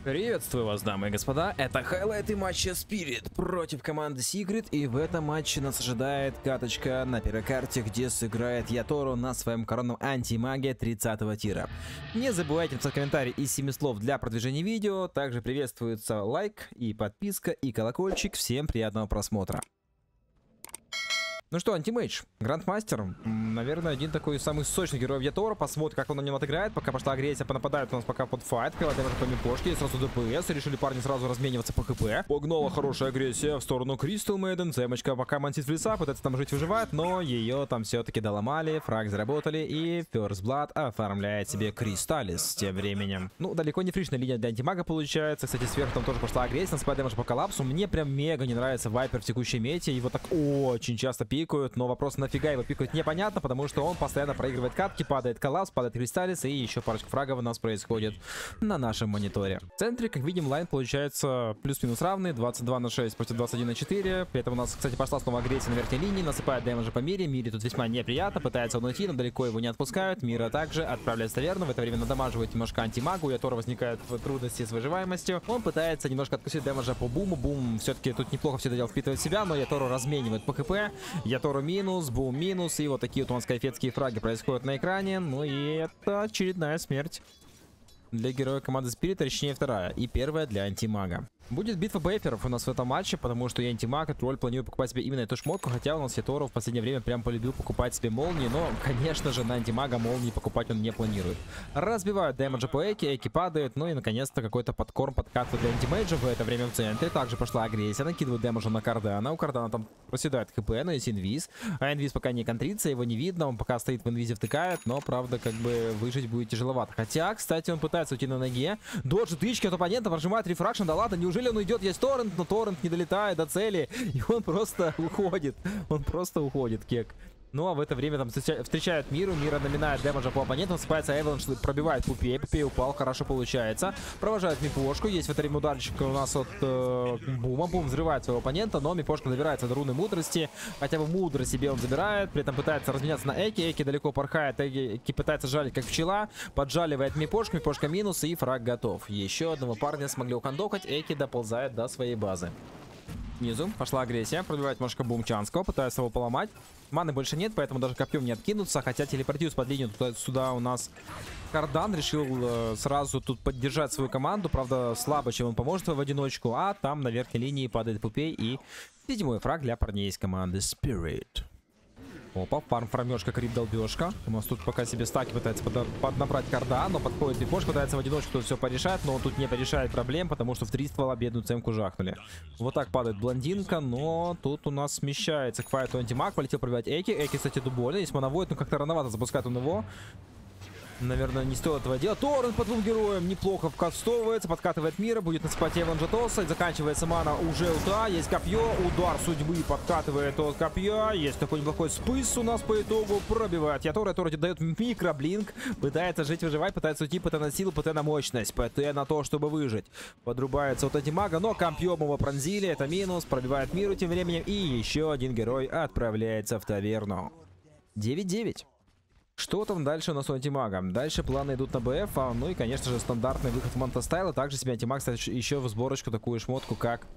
Приветствую вас, дамы и господа, это хайлайты матча Spirit против команды Secret, и в этом матче нас ожидает каточка на первой карте, где сыграет Ятору на своем коронном антимаге 30-го тира. Не забывайте написать комментарий из 7 слов для продвижения видео, также приветствуется лайк и подписка и колокольчик, всем приятного просмотра. Ну что, антимейдж, грандмастер, наверное, один такой самый сочный герой Ятора. Посмотрим, как он на нем отыграет. Пока пошла агрессия, понападают у нас пока под файт. Кровать даже по мипошке, и сразу ДПС. Решили парни сразу размениваться по ХП. Погнала хорошая агрессия в сторону Кристал Мейден. Цемочка пока мансит в леса, пытается там жить, выживает, но ее там все-таки доломали, фраг заработали, и First Blood оформляет себе Кристаллис тем временем. Ну, далеко не фришная линия для антимага получается. Кстати, сверху там тоже пошла агрессия, на спайдэмэдж по коллапсу. Мне прям мега не нравится Вайпер в текущей мете. Его так очень часто пикают, но вопрос, нафига его пикают, непонятно, потому что он постоянно проигрывает катки, падает коллапс, падает Кристаллис, и еще парочка фрагов у нас происходит на нашем мониторе. В центре, как видим, лайн получается плюс-минус равный, 22 на 6 против 21 на 4. При этом у нас, кстати, пошла снова агрессия на верхней линии, насыпает дэмэджа по Мире. Мире тут весьма неприятно, пытается он уйти, но далеко его не отпускают. Мира также отправляет в таверну, в это время надамаживает немножко антимагу, у Ятора возникают трудности с выживаемостью. Он пытается немножко откусить дэмэджа по Буму. Бум все-таки тут неплохо все это дело впитывает в себя, но Ятору разменивает по ХП. Ятору минус, Бум минус, и вот такие вот у нас кайфетские фраги происходят на экране. Ну и это очередная смерть для героя команды Spirit, точнее вторая, и первая для антимага. Будет битва бейферов у нас в этом матче, потому что я антимаг, и тролль планирую покупать себе именно эту шмотку, хотя у нас Ятору в последнее время прям полюбил покупать себе молнии, но, конечно же, на антимага молнии покупать он не планирует. Разбивают дэмэджа по Эки падает, ну и, наконец-то, какой-то подкорм подкатывает для антимейджа в это время в центре. Также пошла агрессия, накидывают дэмэджа на Кардана, у Кардана там проседает ХП, но есть инвиз, а инвиз пока не контрится, его не видно, он пока стоит в инвизе, втыкает, но, правда, как бы выжить будет тяжеловато. Хотя, кстати, он пытается уйти на ноге, доджит тычки от оппонента, прожимает рефракшн, да ладно, неужели он уйдет? Есть торрент, но торрент не долетает до цели, и он просто уходит. Он просто уходит, кек. Ну а в это время там встречают Миру. Мира наминает дэмэджа по оппонентам. Спается Эвеланш, пробивает Пупей. Пупей упал, хорошо получается. Провожает Мипошку. Есть в это время ударчик у нас от Бума. Бум взрывает своего оппонента, но Мипошка добирается до руны мудрости. Хотя бы мудрость себе он забирает. При этом пытается разменяться на Эки. Эки далеко порхает. Эки пытается жалить как пчела. Поджаливает Мипошку. Мипошка минус, и фраг готов. Еще одного парня смогли укандокать. Эки доползает до своей базы. Снизу пошла агрессия, пробивает немножко Бумчанского, пытается его поломать. Маны больше нет, поэтому даже копьем не откинуться, хотя телепортируется под линию. Сюда у нас Кардан решил сразу тут поддержать свою команду, правда слабо, чем он поможет в одиночку, а там на верхней линии падает Пупей и 7-й фраг для парней из команды Spirit. Опа, фармежка, крип-долбежка. У нас тут пока себе стаки пытается поднабрать Карда, но подходит Мипошка, пытается в одиночку тут все порешать, но он тут не порешает проблем, потому что в 3 ствола бедную цемку жахнули. Вот так падает блондинка, но тут у нас смещается к файту антимаг, полетел пробивать Эки. Эки, кстати, дубольный, есть моновойд, но как-то рановато запускает он его. Наверное, не стоит этого делать. Торрент по двум героям неплохо вкастовывается, подкатывает Мира, будет насыпать Эванжа Тоса, заканчивается мана уже УТА, есть копье, удар судьбы подкатывает от копья, есть такой неплохой спыс у нас по итогу, пробивает Ятора, Ятора дает микроблинк, пытается жить, выживать, пытается уйти, ПТ на силу, ПТ на мощность, ПТ на то, чтобы выжить. Подрубается от антимага, но копьем его пронзили, это минус, пробивает Миру тем временем, и еще один герой отправляется в таверну. 9-9. Что там дальше у нас у антимага? Дальше планы идут на БФ, ну и, конечно же, стандартный выход в Монтастайла. Также себе антимаг ставит еще в сборочку такую шмотку, как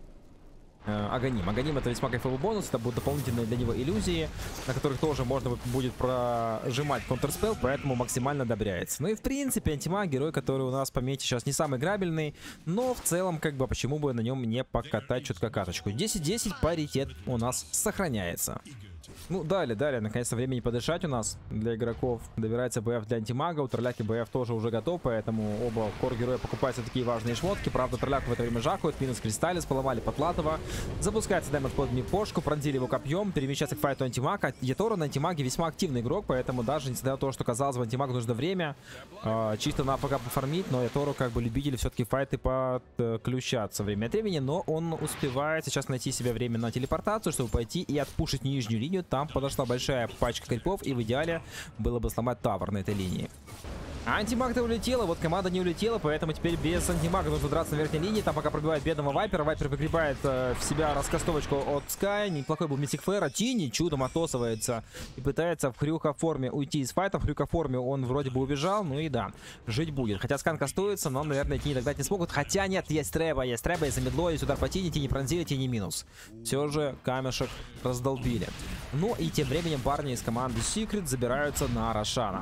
Аганим. Аганим — это весьма кайфовый бонус, это будут дополнительные для него иллюзии, на которых тоже можно будет прожимать контрспелл, поэтому максимально одобряется. Ну и в принципе антимаг — герой, который у нас по мете сейчас не самый грабельный, но в целом, как бы, почему бы на нем не покатать чутка каточку. 10-10, паритет у нас сохраняется. Ну, далее, наконец-то времени подышать у нас для игроков. Добирается БФ для антимага, у Тролляки БФ тоже уже готов, поэтому оба кор-героя покупаются такие важные шмотки. Правда, Тролляку в это время жахают, минус Кристаллис, поломали Потлатова. Запускается дэмэдж под Мипошку, пронзили его копьем, перемещается к файту антимага. Ятору на антимаге весьма активный игрок, поэтому даже несмотря на то, что казалось бы, антимагу нужно время чисто на АФК пофармить, но Ятору как бы любители все-таки файты подключаться время от времени, но он успевает сейчас найти себе время на телепортацию, чтобы пойти и отпушить нижнюю линию. Там подошла большая пачка крипов, и в идеале было бы сломать тавер на этой линии. Антимаг-то улетела, вот команда не улетела, поэтому теперь без антимага нужно драться на верхней линии. Там пока пробивает бедного Вайпера. Вайпер выгребает в себя раскастовочку от Скай. Неплохой был Мистик Флэр. Тини чудом отосывается и пытается в хрюка-форме уйти из файта. В хрюка-форме он вроде бы убежал, ну и да, жить будет. Хотя скан кастуется, но, наверное, Тини догнать не смогут. Хотя нет, есть Трэба, есть замедло, есть удар по Тини, Тини пронзили, Тини минус. Все же камешек раздолбили. Ну и тем временем парни из команды Secret забираются на Рошана.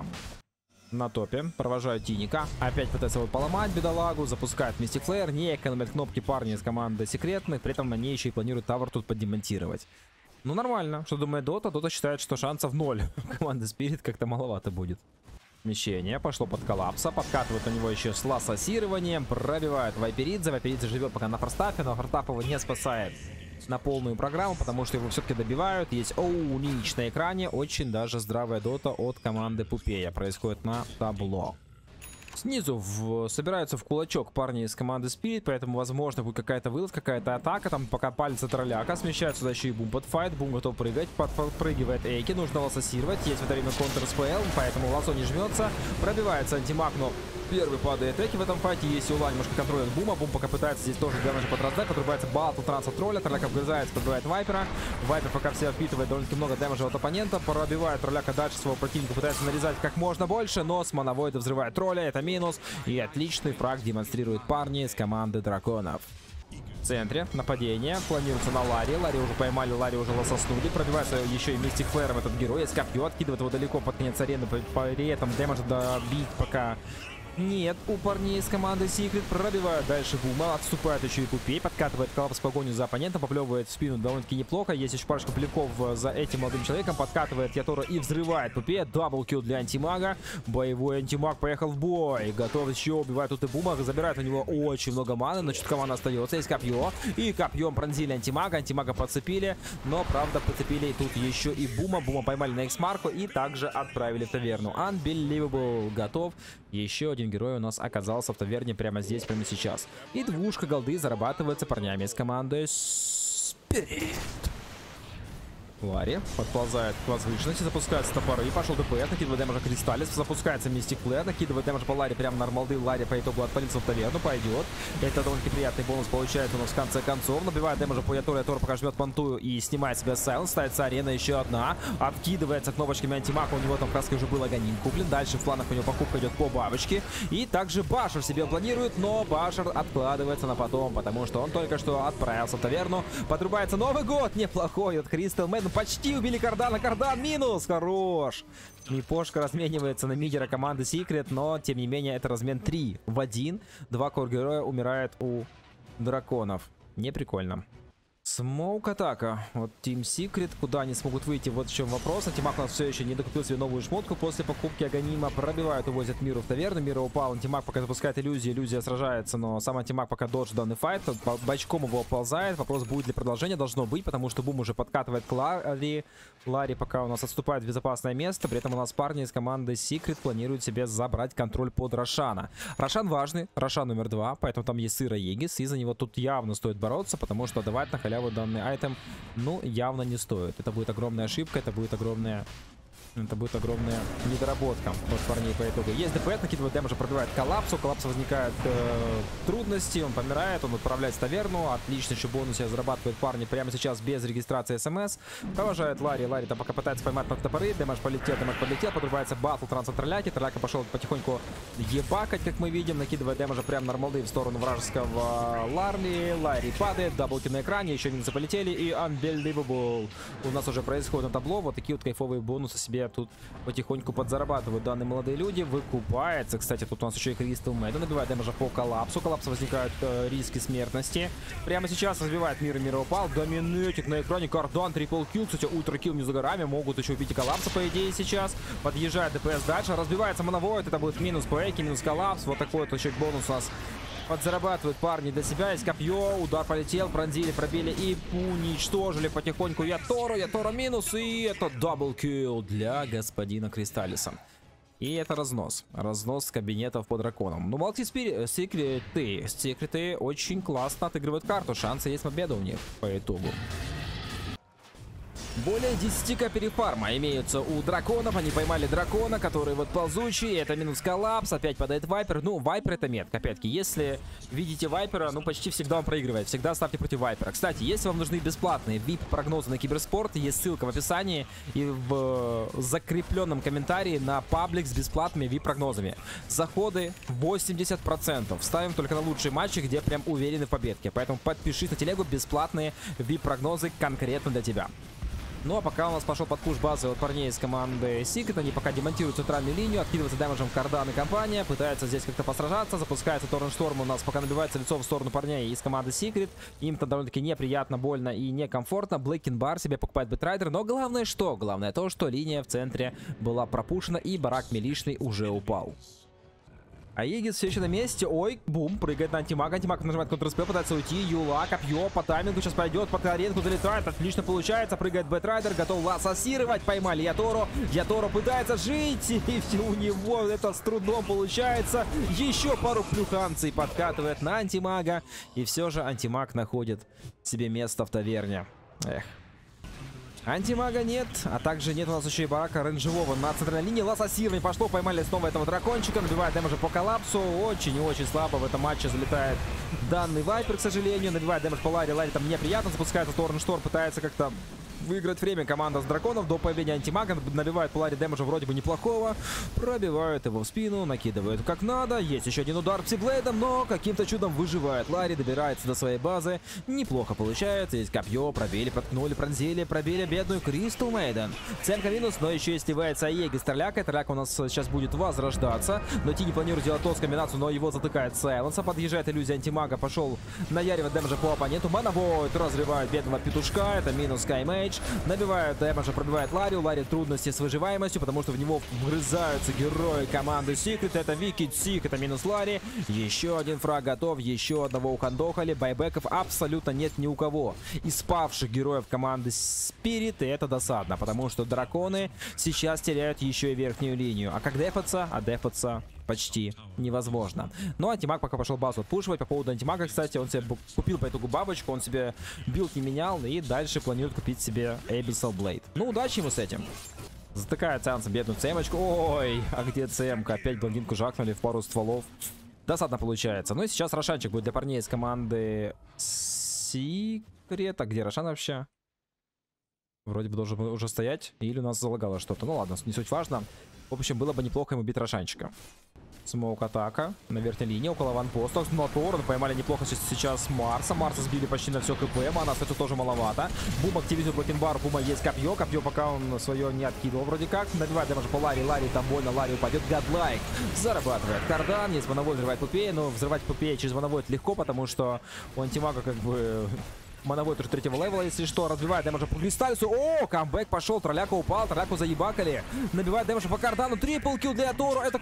На топе, провожают Тиника, опять пытается его поломать, бедолагу, запускает Мистик Флэр, не экономят кнопки парни из команды секретных, при этом они еще и планируют тавер тут поддемонтировать. Ну нормально, что думает Дота? Дота считает, что шансов 0. Команда Спирит как-то маловато будет. Смещение, пошло под коллапса, подкатывают на него еще с лассасированием, пробивает Вайперидзе, Вайперидзе живет пока на форстафе, но форстаф его не спасает на полную программу, потому что его все-таки добивают. Есть Нич на экране. Очень даже здравая дота от команды Пупея происходит на табло. Снизу собираются в кулачок парни из команды Spirit, поэтому, возможно, будет какая-то вылаз, какая-то атака. Там пока палится тролляка, смещается сюда еще и Бум под файт. Бум готов прыгать, подпрыгивает Эйки, нужно лассасировать. Есть в это время контр-СПЛ, поэтому лассо не жмется. Пробивается антимаг, но первый падает Эйки в этом файте. Есть Ула, немножко контролирует Бума. Бум пока пытается здесь тоже дэмэджа подраздать. Подрубается батл транс от тролля. Тролляка вгрызается, подбивает Вайпера. Вайпер пока все впитывает довольно-таки много дэмэджа от оппонента. Пробивает тролляка дальше своего противника, пытается нарезать как можно больше, но с моновойда взрывает тролля. Это минус. И отличный фраг демонстрируют парни из команды Драконов. В центре нападение. Планируется на Ларри. Ларри уже поймали, Ларри уже лососнули. Пробивается еще и Мистик Флэром этот герой. Есть копье, откидывает его далеко под конец арены. При этом дэмэдж добить пока нет у парней из команды Secret. Пробивают дальше Бума. Отступает еще и Пупей. Подкатывает коллапс в погоню за оппонентом. Поплевывает в спину довольно-таки неплохо. Есть еще парочка плевков за этим молодым человеком. Подкатывает Ятора и взрывает Пупея. Даблкил для антимага. Боевой антимаг поехал в бой. Готов еще убивать тут и Бума. Забирает у него очень много маны. Но чуть команда остается. Есть копье. И копьем пронзили антимага. Антимага подцепили. Но, правда, подцепили тут еще и Бума. Бума поймали на X-марку. И также отправили в таверну. Unbelievable готов. Еще один герой у нас оказался в таверне прямо здесь, прямо сейчас. И двушка голды зарабатывается парнями из команды Spirit. Ларри подползает к возвышенности, запускается топоры, пошел ДПС, накидывает дэмэджа Кристаллис, запускается Мистик Флэр, накидывает дэмэдж по Ларри прямо на нормалды. Ларри по итогу отпалится в таверну, пойдет. Это довольно-таки приятный бонус получается у нас в конце концов. Набивает дэмэджа по Ятору, Ятор пока жмет понтую и снимает себя сайленс. Ставится арена еще одна, откидывается кнопочками антимага, у него там краска уже был агоним куплен. Дальше в планах у него покупка идет по бабочке. И также Башер себе планирует, но Башер откладывается на потом, потому что он только что отправился в таверну. Подрубается Новый год, неплохой от Crystal Man. Почти убили Кардана. Кардан минус. Хорош. Мипошка разменивается на мидера команды Secret, но, тем не менее, это размен 3 в 1. Два кор-героя умирают у драконов. Не прикольно. Смоук атака. Вот Team Secret, куда они смогут выйти, вот в чем вопрос. Антимаг у нас все еще не докупил себе новую шмотку после покупки Аганима. Пробивают, увозят Миру в таверну. Мира упал, Антимаг пока запускает иллюзию. Иллюзия сражается, но сам Антимаг пока додж данный файт. Бочком его оползает. Вопрос, будет ли продолжение, должно быть, потому что Бум уже подкатывает к Ларри. Ларри пока у нас отступает в безопасное место. При этом у нас парни из команды Secret планируют себе забрать контроль под Рошана. Рошан важный, Рошан номер 2, поэтому там есть Сыра Егис, и за него тут явно стоит бороться, потому что давать на халяву данный айтем, ну, явно не стоит. Это будет огромная ошибка, это будет огромная недоработка от парней по итогу. Есть ДП, накидывает дэмэджа, пробивает коллапсу. У коллапса возникают трудности, он помирает, он отправляется в таверну. Отлично, еще бонус зарабатывают парни прямо сейчас без регистрации СМС. Провожает Ларри. Ларри там пока пытается поймать под топоры. Дэмэдж полетел, подрубается батл транс от тролляки. Тролляка пошел потихоньку ебакать, как мы видим. Накидывает дэмэджа прямо на нормалды в сторону вражеского Ларри. Ларри падает, даблки на экране, еще минусы полетели. И Unbelievable у нас уже происходит на табло. Вот такие вот кайфовые бонусы себе тут потихоньку подзарабатывают данные молодые люди. Выкупается, кстати, тут у нас еще и Crystal Man. Набивает дэмэджа по коллапсу. Коллапсу возникают риски смертности. Прямо сейчас разбивает Мира. Мира упал. Доминетик на экране. Кардан, трипл килл. Кстати, ультра килл не за горами. Могут еще убить и коллапса, по идее, сейчас. Подъезжает ДПС дальше. Разбивается моновойд. Это будет минус по эйке, минус коллапс. Вот такой вот еще бонус у нас подзарабатывают парни для себя. Есть копье, удар полетел, пронзили, пробили и уничтожили потихоньку Ятору. Ятора минус, и это даблкилл для господина Кристаллиса. И это разнос. Разнос кабинетов по драконам. Ну, молодцы секреты очень классно отыгрывают карту. Шансы есть на победу у них по итогу. Более 10к перефарма имеются у драконов. Они поймали дракона, который вот ползучий. Это минус коллапс. Опять падает Вайпер. Ну, Вайпер это метка. Опять-таки, если видите Вайпера, ну, почти всегда он проигрывает. Всегда ставьте против Вайпера. Кстати, если вам нужны бесплатные VIP-прогнозы на Киберспорт, есть ссылка в описании и в закрепленном комментарии на паблик с бесплатными VIP-прогнозами. Заходы 80%. Ставим только на лучшие матчи, где прям уверены в победке. Поэтому подпишись на телегу, бесплатные VIP-прогнозы конкретно для тебя. Ну а пока у нас пошел подпуш базы от парней из команды Secret. Они пока демонтируют центральную линию, откидывается дэмэджем Кардан и компания. Пытается здесь как-то посражаться. Запускается Торреншторм. У нас пока набивается лицо в сторону парней из команды Secret. Им-то довольно-таки неприятно, больно и некомфортно. Блэкинбар себе покупает Бэтрайдер. Но главное что? Главное то, что линия в центре была пропушена и барак милишный уже упал. Аегис все еще на месте. Ой, бум, прыгает на антимага. Антимаг нажимает Ctrl-SP, пытается уйти. Юла, копье по таймингу сейчас пойдет, по аренку залетает. Отлично получается. Прыгает Бэтрайдер, готов лассасировать. Поймали Яторо. Яторо пытается жить. И все у него это с трудом получается. Еще пару плюханцей подкатывает на антимага. И все же антимаг находит себе место в таверне. Эх. Антимага нет, а также нет у нас еще и барака рейнджевого на центральной линии. Лассасирование пошло, поймали снова этого дракончика, набивает дэмэджа по коллапсу. Очень и очень слабо в этом матче залетает данный Вайпер, к сожалению. Набивает дэмэдж по Ларе, Ларе там неприятно, запускается Торреншторм, пытается как-то выиграть время команда с драконов до появления антимага. Набивает по Ларе дэмэджа вроде бы неплохого. Пробивают его в спину, накидывают как надо. Есть еще один удар псиблейдом, но каким-то чудом выживает. Лари добирается до своей базы. Неплохо получается. Есть копье, пробили, проткнули, пронзили, пробили бедную Кристал Мейден. Цемка минус, но еще и сливается Аегис Тарляка. Тарляк у нас сейчас будет возрождаться. Но Ти не планирует делать тос комбинацию, но его затыкает Сайленса. Подъезжает иллюзия антимага, пошел наяривать дэмэджа по оппоненту. Манавойд разрывает бедного петушка. Это минус Скаймейдж. Набивает дэмэджа, пробивает Ларри. У Ларри трудности с выживаемостью, потому что в него вгрызаются герои команды Secret. Это Викид Сик, это минус Ларри. Еще один фраг готов, еще одного ухандохали. Байбеков абсолютно нет ни у кого из павших героев команды Spirit. И это досадно, потому что драконы сейчас теряют еще и верхнюю линию. А как дефаться? А дефаться почти невозможно. Но антимаг пока пошел базу отпушивать. По поводу антимага, кстати, он себе купил по итогу бабочку, он себе билд не менял и дальше планирует купить себе Abyssal Blade. Ну, удачи ему с этим. Затыкает Сеансом бедную цемочку. Ой, а где цемка? Опять блондинку жахнули в пару стволов. Досадно получается. Ну и сейчас Рошанчик будет для парней из команды Secret. А где Рошан вообще? Вроде бы должен уже стоять. Или у нас залагало что-то. Ну ладно, не суть важно. В общем, было бы неплохо ему бить Рошанчика. Смоук атака на верхней линии около ванпоста. Но Торрен поймали неплохо сейчас Марса. Марса сбили почти на все КП. Мана, кстати, тоже маловато. Бум активизирует Блэкинбар. Бума есть копье. Копье пока он свое не откидывал вроде как. Набивает дэмэдж по Ларе. Ларе там больно. Ларе упадет. Гадлайк зарабатывает Кардан. Есть Манавойд, взрывает Пупея. Но взрывать Пупея через Манавойд легко, потому что у антимага как бы... Манавойд уже третьего левела, если что, разбивает дэмэджа по Кристалису. О, камбэк пошел, Тролляка упал, Тролляку заебакали. Набивает дэмэджа по Кардану, трипл килл для Тору. Это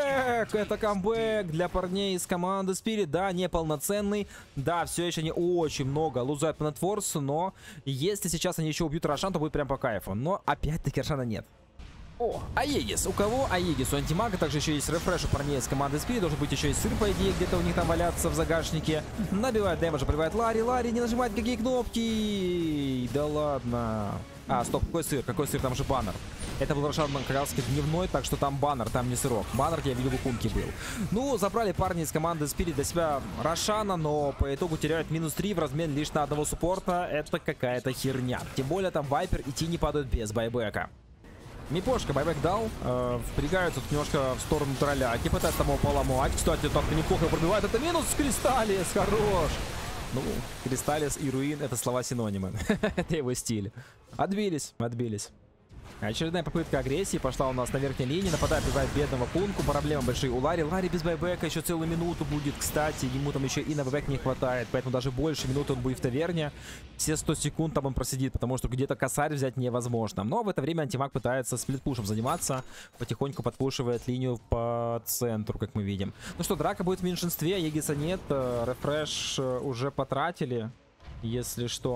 камбэк для парней из команды Spirit. Да, неполноценный, да, все еще не очень много лузают Planet Force, но если сейчас они еще убьют Рошан, то будет прям по кайфу. Но опять-таки Рошана нет. О, Аегис. У кого Аегис? У антимага. Также еще есть рефреш у парней из команды Spirit. Должен быть еще и сыр, по идее, где-то у них там валяться в загашнике. Набивает дэмэджа, пробивает Ларри. Ларри не нажимает какие кнопки. Да ладно. А, стоп, какой сыр? Какой сыр? Там же баннер. Это был Рошан как раз дневной, так что там баннер, там не сырок. Баннер, я видел, у Кунки был. Ну, забрали парни из команды Spirit для себя Рошана, но по итогу теряют минус 3 в размен лишь на одного суппорта. Это какая-то херня. Тем более там Вайпер и Ти не падают без байбека. Мипошка байбек дал, впрягаются тут немножко в сторону Тролляки, пытаются там его поломать. Кстати, так-то неплохо пробивает, это минус Кристаллис, хорош. Ну, Кристаллис и Руин — это слова-синонимы, это его стиль. Отбились. Очередная попытка агрессии пошла у нас на верхней линии. Нападает, убивает бедного Кунку. Проблемы большие у Ларри. Ларри без байбека еще целую минуту будет. Кстати, ему там еще и на байбек не хватает. Поэтому даже больше минуты он будет в таверне. Все 100 секунд там он просидит, потому что где-то косарь взять невозможно. Но в это время антимаг пытается сплитпушем заниматься. Потихоньку подпушивает линию по центру, как мы видим. Ну что, драка будет в меньшинстве. Егиса нет. Рефреш уже потратили, если что.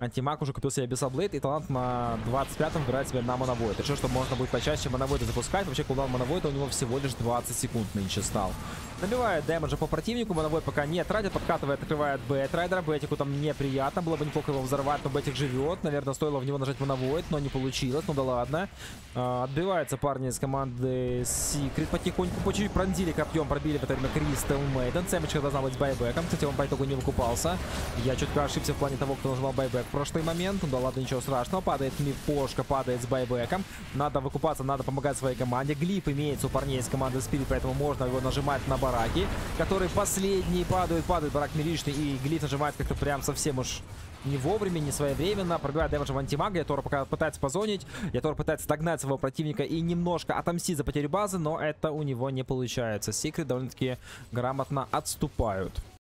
Антимаг уже купил себе Бесаблейд, и талант на 25-м выбирает себе на Моновойд. Решил, что можно будет почаще Моновойда запускать. Вообще кулдаун Моновойда у него всего лишь 20 секунд нынче стал. Набивает дэмэджа по противнику, Моновойд пока не тратит, подкатывает, открывает Бэтрайдера. Бэтику там неприятно, было бы неплохо его взорвать, но Бэтик живет. Наверное, стоило в него нажать Моновойд, но не получилось, ну да ладно. Отбиваются парни из команды Secret потихоньку, по чуть-чуть пронзили копьем, пробили в это время Crystal Maiden. Сэмэджка должна быть с байбеком, кстати, он по итогу не выкупался. Я чутка ошибся в плане того, кто нажимал байбек в прошлый момент. Ну да ладно, ничего страшного, падает Мипошка, падает с байбеком. Надо выкупаться, надо помогать своей команде. Глип имеется у парней из команды Spirit, поэтому можно его нажимать на бараки, которые последние падают, барак милишный, и Глиф нажимает как-то прям совсем уж не вовремя, не своевременно. Пробивает дэмэджа в антимага. Ятора пока пытается позонить. Ятора пытается догнать своего противника и немножко отомстить за потерю базы, но это у него не получается. Secret довольно-таки грамотно отступают.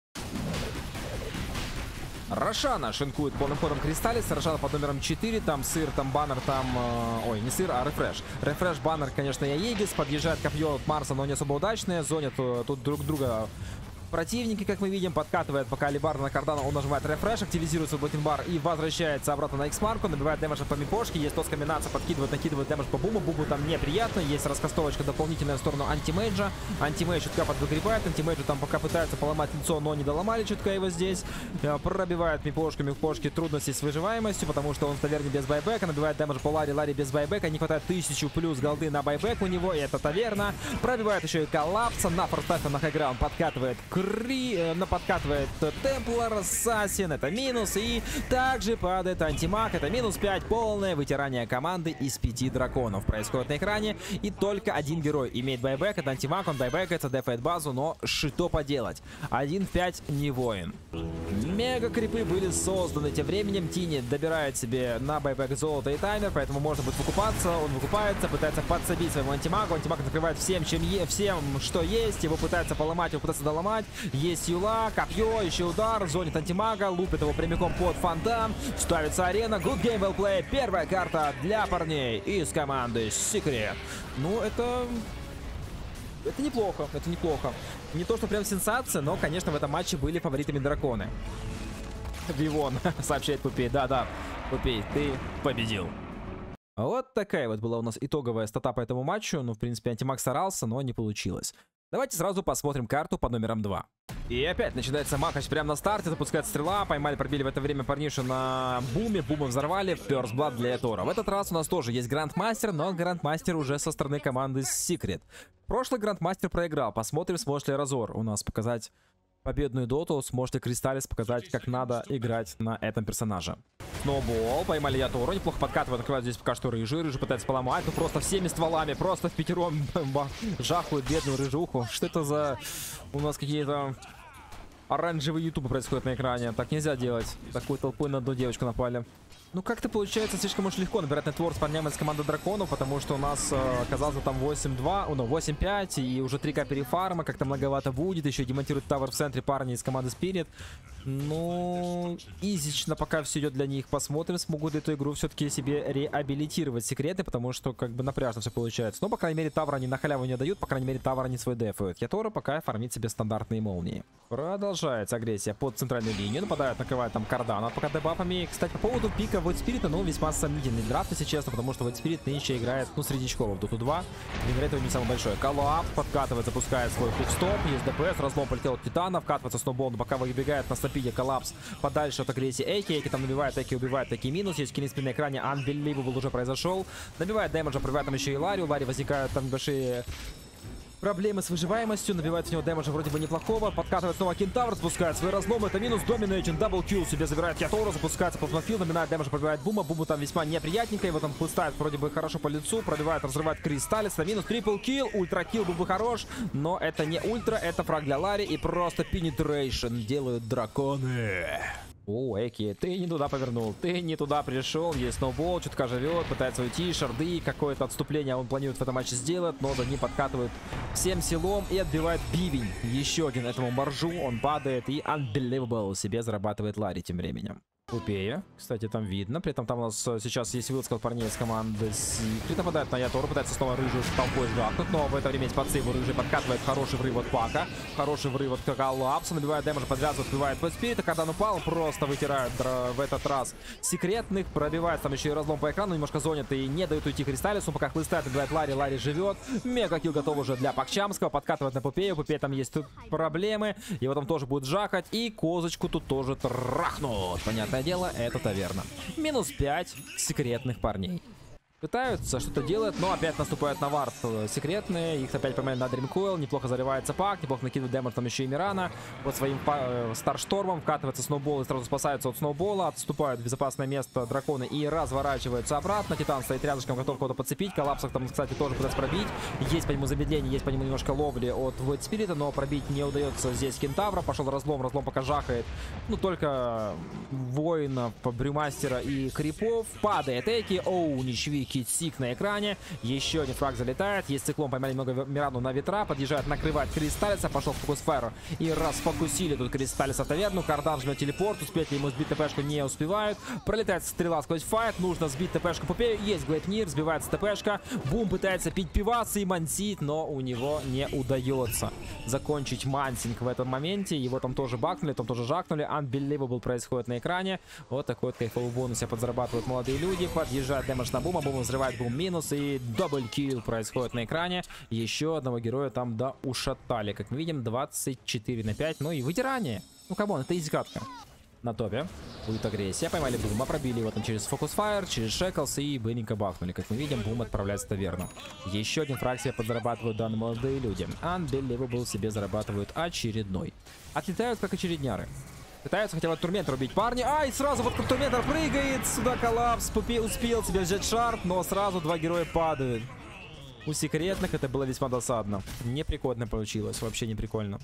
Рошана шинкует полным ходом Кристаллис. Рошана под номером 4. Там сыр, там баннер, там... ой, не сыр, а рефреш. Рефреш, баннер, конечно, Яегис. Подъезжает копье от Марса, но не особо удачное. Зонят тут друг друга противники, как мы видим. Подкатывает пока Алибар на Кардана. Он нажимает рефреш, активизирует свой блокинбар и возвращается обратно на X-марку. Набивает дэмэджа по Мипошке. Есть тост комбинация, подкидывает, накидывает дэмэдж по Буму. Буму там неприятно. Есть раскастовочка дополнительная в сторону антимейджа. Антимейдж чутка подвыгребает. Антимейджу там пока пытается поломать лицо, но не доломали чутка его здесь. Пробивает Мипошку. Мипошки трудности с выживаемостью, потому что он в таверне без байбека. Набивает дэмэдж по Лари. Лари без байбека. Не хватает 1000 плюс голды на байбек у него. И это таверна. Пробивает еще и коллапса. На форстафе на хайграунд подкатывает подкатывает Темплар, Ассасин, это минус, и также падает антимаг, это минус 5, полное вытирание команды из 5 драконов происходит на экране, и только один герой имеет байбек, это антимаг, он байбекается, дефает базу, но что поделать, 1 в 5 не воин. Мега крипы были созданы, тем временем Тини добирает себе на байбек золото и таймер, поэтому можно будет выкупаться, он выкупается, пытается подсобить своему антимагу, антимаг закрывает всем, всем, что есть, его пытается поломать, его пытается доломать. Есть юла, копье, еще удар, зонит антимага, лупит его прямиком под фонтан, ставится арена, good game, well play, первая карта для парней из команды Secret. Ну, это неплохо, это неплохо. Не то, что прям сенсация, но, конечно, в этом матче были фаворитами драконы. Вивон, сообщает Пупей, да, Пупей, ты победил. Вот такая вот была у нас итоговая стата по этому матчу. Ну, в принципе, антимаг старался, но не получилось. Давайте сразу посмотрим карту под номером 2. И опять начинается махач прямо на старте, запускает стрела, поймали, пробили в это время парнишу на буме, бумы взорвали, First Blood для Ятора. В этот раз у нас тоже есть Грандмастер, но Грандмастер уже со стороны команды Secret. Прошлый Грандмастер проиграл, посмотрим, сможет ли Разор у нас показать победную доту, сможет ли Кристаллис показать, как надо играть на этом персонаже. Сноубол, поймали Ятору, неплохо подкатывает, открывает здесь пока что Рыжий пытается поломать, ну просто всеми стволами, просто в пятером жахует бедную Рыжуху. Что это за у нас какие-то оранжевые ютубы происходят на экране? Так нельзя делать, такой толпой на одну девочку напали. Ну, как-то получается слишком уж легко набирать нетворк с парнями из команды Драконов, потому что у нас оказалось там 8-2, ну, 8-5, и уже 3К перефарма, как-то многовато будет, еще демонтируют тавер в центре парни из команды Spirit. Ну, изично пока все идет для них, посмотрим, смогут ли эту игру все-таки себе реабилитировать секреты, потому что как бы напряжно все получается. Но, по крайней мере, тавер они на халяву не дают, по крайней мере, тавер они свой дефают. Ятора пока фармит себе стандартные молнии. Продолжается агрессия под центральную линию, нападают, накрывают там Кардана пока дебафами. Кстати, по поводу пика Void Spirit, ну, весьма сомнительный драфт, если честно, потому что Void Spirit нынче играет, ну, среди очков в Доту 2. Винрейт не самый большой. Коллапс подкатывает, запускает свой хукстоп, есть ДПС, разлом полетел от Титана, вкатывается сноубол, но пока выбегает на стопиде Коллапс подальше от агрессии Эйки. Эйки там набивает, Эйки убивает, такие минус, есть киллинспин на экране, Unbelievable уже произошел. Набивает дэмэджа, пробивает там еще и Ларри, у Ларри возникают там большие проблемы с выживаемостью, набивает в него дэмэджа вроде бы неплохого, подкатывает снова Кентавр, запускает свой разлом, это минус, Dominating, даблкилл себе забирает Ятора, запускается плазмофил, набирает дэмэджа, пробивает Бума, Буму там весьма неприятненько, его там хлыстает вроде бы хорошо по лицу, пробивает, разрывает Кристаллис, на минус, трипл-килл, ультракилл был бы хорош, но это не ультра, это фраг для Ларри и просто пенетрейшн делают драконы. О, Эки, ты не туда повернул, ты не туда пришел, есть сноубол, чутка живет, пытается уйти, шарды, какое-то отступление он планирует в этом матче сделать, но за ним подкатывают всем силом и отбивает бивень. Еще один этому моржу, он падает и Unbelievable себе зарабатывает Ларри тем временем. Пупея, кстати, там видно. При этом там у нас сейчас есть вылазка парней из команды Secret. Нападает на Ятору, пытается снова рыжую с толпой жахнуть. Но в это время есть подсейву. Рыжий подкатывает хороший врыв от Пака. Хороший врыв от Коллапса. Набивает дэмэдж, подвязывает, убивает Void Spirit. А когда он упал, просто вытирают в этот раз секретных. Пробивает там еще и разлом по экрану. Немножко зонят и не дают уйти Кристаллису. Пока хлыстает, набивает Ларри. Ларри живет. Мега килл готов уже для Пакчамского. Подкатывает на Пупею. Пупея там есть тут проблемы. Его там тоже будет жахать. И козочку тут тоже трахнут. Понятное дело, это таверна. Минус 5 секретных парней. Пытаются что-то делать, но опять наступают на вард секретные. Их опять поймали на Дримкоил. Неплохо заливается Пак, неплохо накидывает дэмэдж там еще и Мирана. Вот своим Старштормом вкатывается Сноубол и сразу спасается от Сноубола. Отступают в безопасное место драконы и разворачиваются обратно. Титан стоит рядышком, готов кого-то подцепить. Коллапсах там, кстати, тоже пытается пробить. Есть по нему замедление, есть по нему немножко ловли от Void Spirit, но пробить не удается здесь Кентавра. Пошел разлом пока жахает. Ну, только воина, Брюмастера и крипов. Падает Эки. Оу, ничьи. Сик на экране. Еще один фраг залетает. Есть циклон, поймали много Мирану на ветра. Подъезжает накрывать Кристаллиса. Пошел в фокус-файр. И расфокусили тут Кристаллиса в таверну. Кардан жмет телепорт. Успеть ли ему сбить ТПшку? Не успевают. Пролетает стрела сквозь файт. Нужно сбить ТПшку Пупею. Есть Глейпнир. Сбивается ТПшка. Бум пытается пить пивас и мансит, но у него не удается закончить мансинг в этом моменте. Его там тоже бакнули, там тоже жакнули. Unbelievable происходит на экране. Вот такой вот кайфовый бонус себе подзарабатывают молодые люди. Подъезжает дэмэдж на бума. Бум взрывает бум минус, и даблкилл происходит на экране. Еще одного героя там ушатали. Как мы видим, 24 на 5. Ну и выдирание. Ну, камон, это изи-катка. На топе будет агрессия. Поймали бума, пробили его там через фокус-файр, через Шеклс и быстренько бахнули. Как мы видим, бум отправляется в таверну. Еще один фраг себе подзарабатывают данные молодые люди. Unbelievable себе зарабатывают очередной. Отлетают как очередняры. Пытаются хотя бы Турментор убить парни. Ай, сразу вот Турментор прыгает. Сюда Коллапс. Успел себе взять шарп, но сразу два героя падают. У секретных это было весьма досадно. Не прикольно получилось. Вообще не прикольно.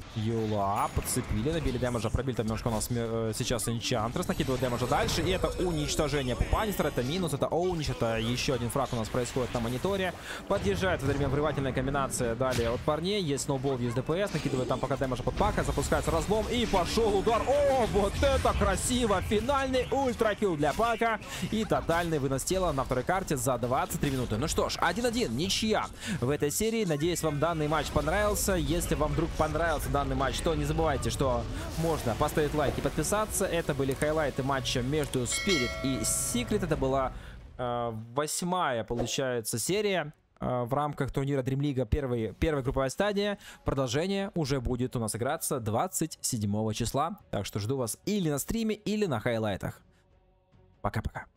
Юла подцепили, набили дэмэджа. Пробили там немножко у нас сейчас Энчантрес. Накидывают дэмэджа дальше. И это уничтожение Пупанистера. Это минус, это оунич. Это еще один фраг у нас происходит на мониторе. Подъезжает в это время врывательная комбинация далее от парней. Есть сноубол, есть ДПС. Накидывает там пока дэмэджа под Пака. Запускается разлом. И пошел удар. О, вот это красиво! Финальный ультракилл для Пака. И тотальный вынос тела на второй карте за 23 минуты. Ну что ж, 1-1. Ничья в этой серии. Надеюсь, вам данный матч понравился. Если вам вдруг понравился данный матч, то не забывайте, что можно поставить лайк и подписаться. Это были хайлайты матча между Spirit и Secret. Это была 8-я, получается, серия в рамках турнира Dream League. Первая групповая стадия. Продолжение уже будет у нас играться 27 числа. Так что жду вас или на стриме, или на хайлайтах. Пока-пока.